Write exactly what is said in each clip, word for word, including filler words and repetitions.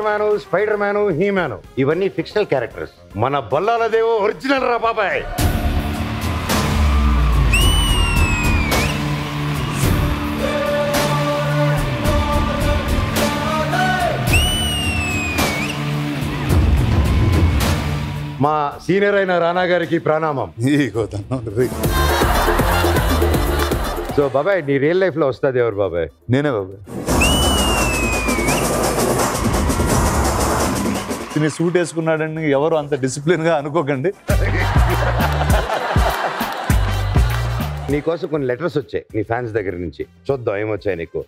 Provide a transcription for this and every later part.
Super man, Spider Man, He Man ఇవన్నీ fictional characters. మన బల్లాల దేవో ఒరిజినల్ రా బాబాయ్. మా సీనియర్ అయిన రానా గారికి ప్రణామం. సో బాబాయ్, నీ రియల్ లైఫ్ లో వస్తుంది ఎవరు బాబాయ్? నేనే బాబాయ్. నీ సూట్ వేసుకున్నాడని ఎవరు అంత డిసిప్లిన్ గా అనుకోకండి. నీకోసం కొన్ని లెటర్స్ వచ్చాయి నీ ఫ్యాన్స్ దగ్గర నుంచి, చూద్దాం ఏమొచ్చాయి నీకు.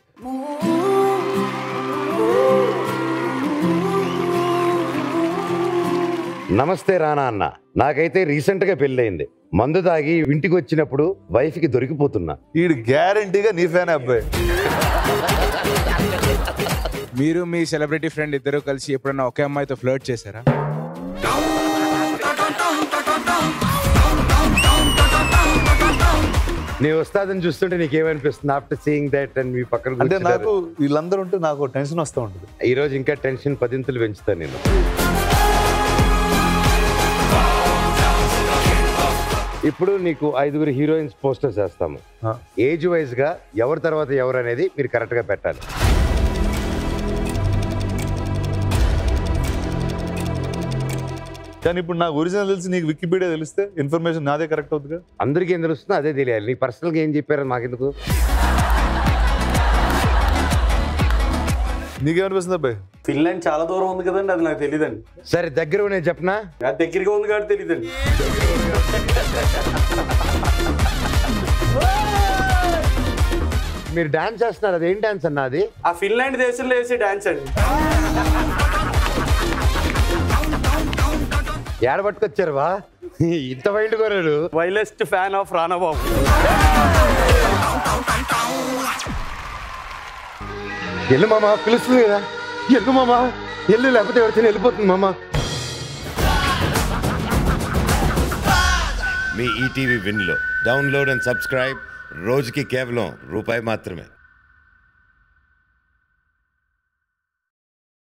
నమస్తే రానా అన్న, నాకైతే రీసెంట్ గా పెళ్ళయింది. మందు తాగి ఇంటికి వచ్చినప్పుడు వైఫ్ కి దొరికిపోతున్నా. వీడు గ్యారంటీగా నీ ఫ్యాన్ అబ్బాయి. మీరు మీ సెలబ్రిటీ ఫ్రెండ్ ఇద్దరు కలిసి ఎప్పుడన్నా ఒకే అమ్మాయితో ఫ్లర్ట్ చేశారా? నీ వస్తాదని చూస్తుంటే నీకేమనిపిస్తుంది ఆఫ్టర్ సీయింగ్ దట్? అండ్ మీ పక్కన అంటే నాకు వీళ్ళందరూ ఉంటే నాకు టెన్షన్ వస్తూ ఉంటుంది. ఈ రోజు ఇంకా టెన్షన్ పదింతలు పెంచుతాను నేను. ఇప్పుడు నీకు ఐదుగురు హీరోయిన్స్ పోస్టర్స్ వేస్తాము. ఏజ్ వైజ్ గా ఎవరి తర్వాత ఎవరు అనేది మీరు కరెక్ట్ గా పెట్టాలి. కానీ ఇప్పుడు నాకు ఒరిజినల్ తెలిసి నీకు వికీపీడియా తెలిస్తే ఇన్ఫర్మేషన్ నాదే కరెక్ట్ అవుతుందిగా. అందరికీ ఏం తెలుస్తుందో అదే తెలియాలి. నీ పర్సనల్గా ఏం చెప్పారని మాకెందుకు? నీకేమనిపిస్తుంది అబ్బాయి? ఫిన్లాండ్ చాలా దూరం ఉంది కదండి, అది నాకు తెలియదండి. సరే దగ్గర నేను చెప్పనా? అది దగ్గరగా ఉంది కాబట్టి తెలియదండి. మీరు డాన్స్ చేస్తున్నారు, అది ఏం డాన్స్ అన్న? అది ఆ ఫిన్లాండ్ దేశంలో వేసే డాన్స్ అండి. ఏడ పట్టుకొచ్చారు వా ఇంత వైల్డ్ కోరాడు? Wildest fan of Rana Babu. ఎల్లు మామ, పిలుస్తుంది కదా, ఎల్లు మామ, ఎల్లు, లేకపోతే ఎవరితో వెళ్ళిపోతుంది మామ. మీ ఈటీవీ విన్లో డౌన్లోడ్ అండ్ సబ్స్క్రైబ్. రోజుకి కేవలం రూపాయి మాత్రమే.